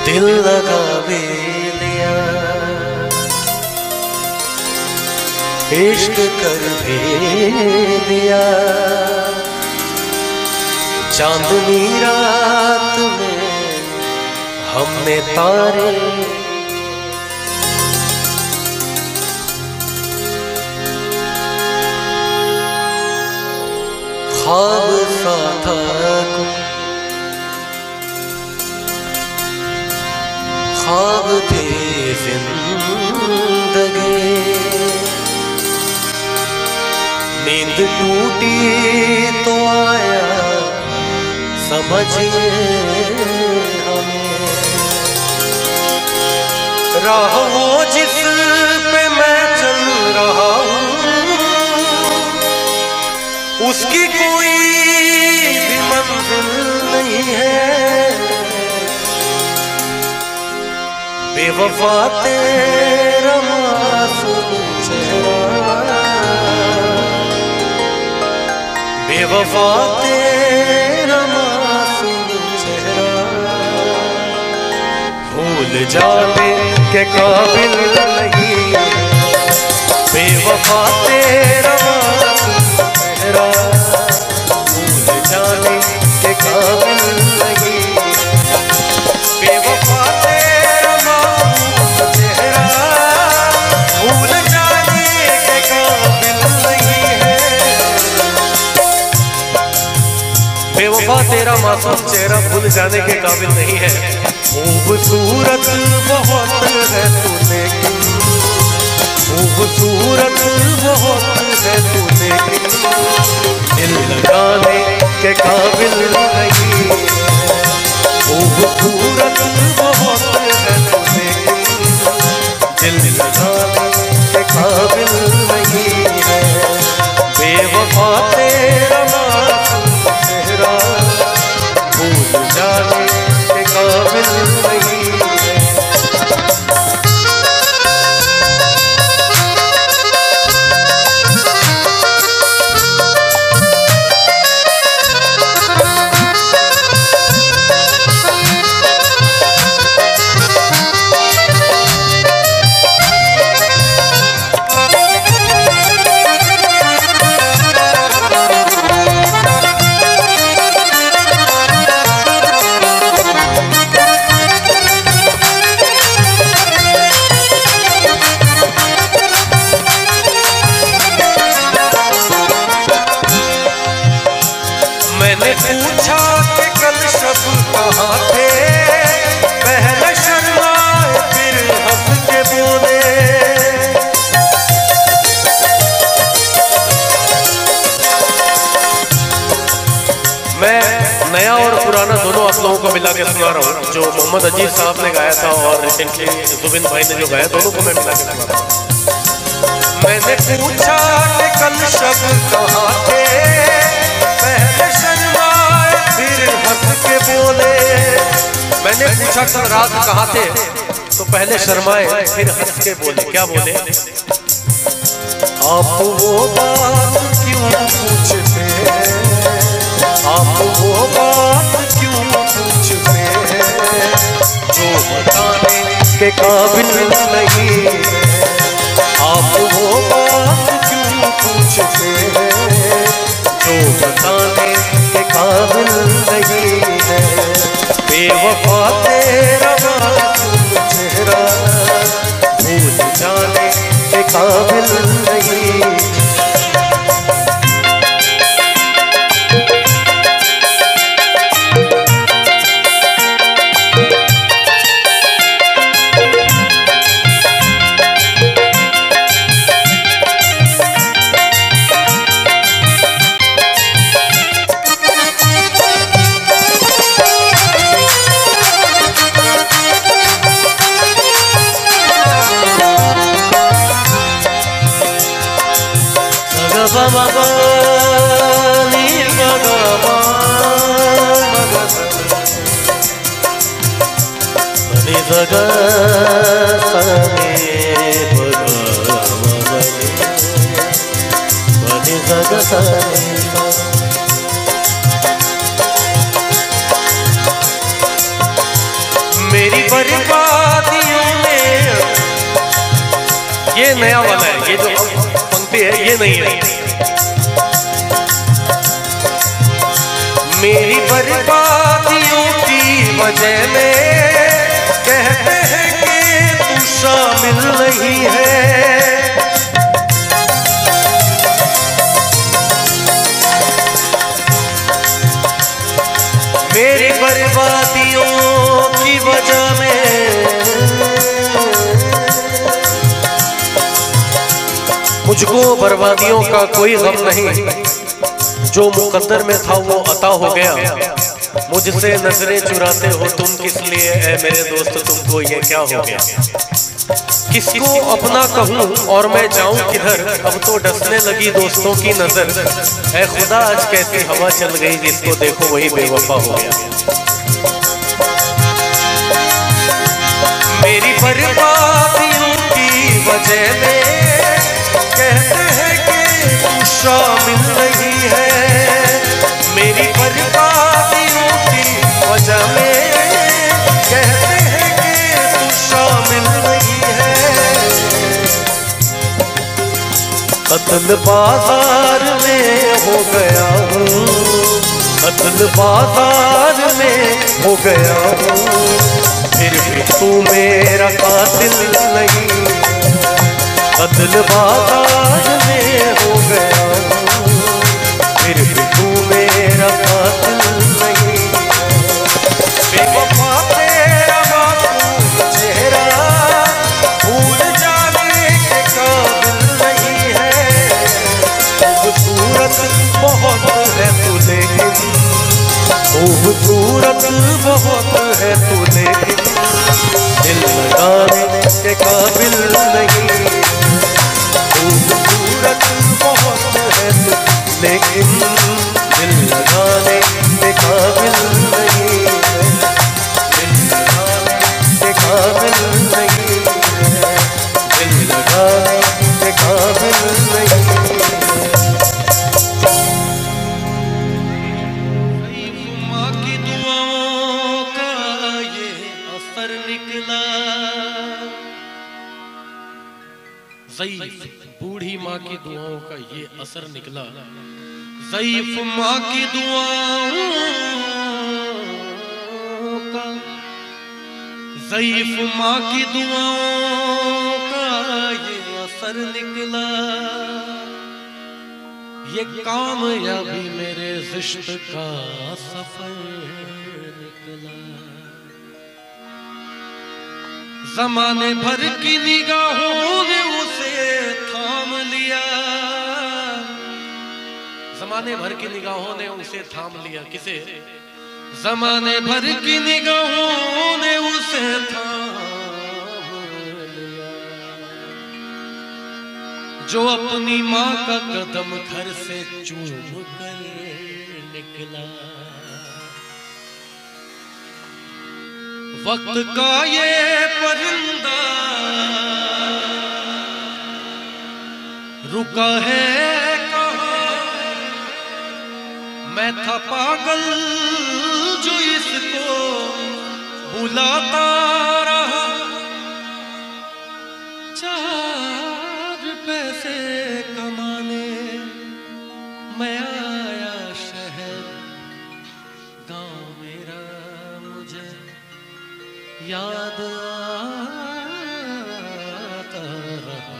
दिल लगा भी लिया, इश्क कर भी दिया। चांदनी रात में हमने तारे ख्वाब सा था, ख्वाब थे जिंदगी। नींद टूटी तो आया समझिए हमें, राह वो जिस पे मैं चल रहा हूँ उसकी कोई भी मंजिल नहीं है। बेवफा तेरा मासूम चेहरा, बेवफा तेरा मासूम चेहरा भूल जाने के काबिल नहीं। बेवफा तेरा मासूम चेहरा भूल जाने के काबिल नहीं। बेवफा तेरा मासूम चेहरा भूल जाने के काबिल नहीं है। बेवफा तेरा मासूम चेहरा भूल जाने के काबिल नहीं है। खूबसूरत बहुत है तू लेकिन, खूबसूरत बहुत है तू लेकिन दिल लगाने के काबिल नहीं। खूबसूरत बहुत है तू लेकिन दिल लगाने के काबिल नहीं है। बेवफा तेरा मासूम चेहरा भूल जाने के काबिल नहीं है। मैंने पूछा कि कल शब कहाँ थे, पहले शर्माए फिर हंस के बोले। मैं नया और पुराना दोनों आप लोगों को मिला के सुना रहा हूँ। जो मोहम्मद अजीज साहब ने गाया था और रिसेंटली जुबिन भाई ने जो गाया, दोनों को मैं मिला के सुना रहा हूँ। मैंने पूछा कि कल शब कहाँ थे, पहले शर्माए फिर हंस के बोले। मैंने पूछा कल रात कहाँ थे, तो पहले शर्माए फिर हंस के बोले। क्या बोले? आप वो बात क्यों पूछते हैं, आप वो बात क्यों पूछते हैं जो बताने के काबिल नहीं। आप वो बात क्यों पूछते हैं जो बताने के काबिल नहीं है। बेवफा तेरा मासूम चेहरा भूल जाने के काबिल नहीं। मेरी बर्बादियों में, ये नया वाला है, ये जो पंक्ति है ये नहीं है। मेरी बर्बादियों की वजह में कहते हैं कि तू शामिल नहीं है। मेरी बर्बादियों की वजह में मुझको बर्बादियों का कोई गम नहीं, जो मुकद्दर में था वो अता हो गया। मुझसे नजरें चुराते हो तुम किस लिए है मेरे दोस्त, तुमको ये क्या हो गया। किसको अपना कहूँ और मैं जाऊं किधर, अब तो डसने लगी दोस्तों की नजर। ऐ खुदा आज कैसी हवा चल गई, जिसको देखो वही बेवफा हो गया। मेरी बर्बादियों की वजह में कहते हैं कि तू शामिल नहीं है। मेरी बर्बादियों की वजह में कहते हैं कि तू शामिल नहीं है। कत्ल बाजार में हो गया हूँ, कत्ल बाजार में हो गया हूँ, फिर भी तू मेरा कातिल नहीं। कत्ल बाजार में हो गया हूँ, फिर भी तू मेरा कातिल नहीं। बेवफा तेरा मासूम चेहरा भूल जाने के काबिल नहीं है। खूबसूरत बहुत है तू लेकिन, खूबसूरत बहुत है तू लेकिन दिल लगाने के काबिल नहीं। खूबसूरत बहुत है तू लेकिन दिल लगाने के काबिल नहीं है। दिल लगाने के काबिल नहीं है। दिल लगाने के काबिल नहीं है। माँ की दुआओं का ये असर निकला। ज़ईफ़ बूढ़ी माँ की दुआओं का ये असर निकला। ज़ईफ़ माँ की दुआओं का, ज़ईफ़ माँ की दुआओं का ये असर निकला। ये कामयाबी मेरे ज़िश्त का सफर निकला। ज़माने भर की निगाहों ने उसे थाम लिया। ज़माने भर की निगाहों ने उसे थाम लिया। किसे? ज़माने भर की निगाहों ने उसे थाम लिया। जो अपनी माँ का कदम घर से चूम कर निकला। वक्त का ये परिंदा रुका है कहाँ। मैं था पागल जो इसको बुलाता रहा। 4 पैसे कमाने मैं आया शहर, गाँव मेरा मुझे याद आता रहा।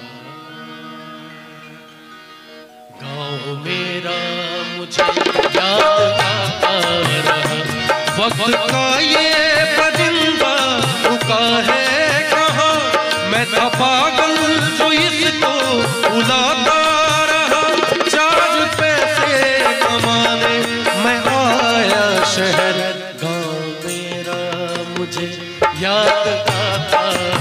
गाँव मेरा मुझे याद आता रहा। वक्त का ये परिंदा रुका है कहाँ। मैं था पागल जो इसको बुलाता रहा। 4 पैसे कमाने मैं आया शहर, गाँव मेरा मुझे याद आता